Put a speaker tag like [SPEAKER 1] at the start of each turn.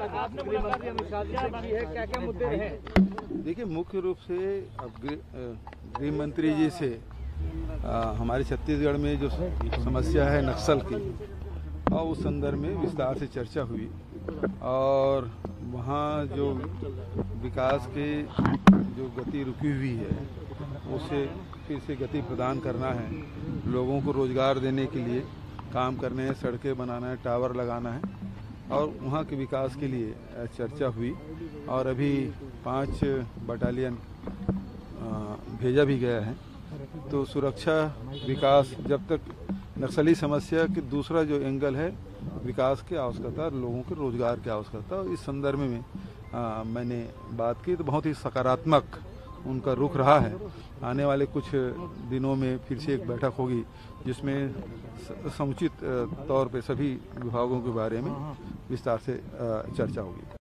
[SPEAKER 1] आपने मुलाकात अमित शाह जी से की है, क्या क्या मुद्दे रहे?
[SPEAKER 2] देखिए, मुख्य रूप से गृह मंत्री जी से हमारे छत्तीसगढ़ में जो समस्या है नक्सल की, और उस संदर्भ में विस्तार से चर्चा हुई और वहाँ जो विकास के जो गति रुकी हुई है उसे फिर से गति प्रदान करना है, लोगों को रोजगार देने के लिए काम करने हैं, सड़कें बनाना है, टावर लगाना है और वहाँ के विकास के लिए चर्चा हुई। और अभी 5 बटालियन भेजा भी गया है। तो सुरक्षा विकास, जब तक नक्सली समस्या की दूसरा जो एंगल है विकास की आवश्यकता, लोगों के रोजगार की आवश्यकता, इस संदर्भ में मैंने बात की तो बहुत ही सकारात्मक उनका रुख रहा है। आने वाले कुछ दिनों में फिर से एक बैठक होगी जिसमें समुचित तौर पे सभी विभागों के बारे में विस्तार से चर्चा होगी।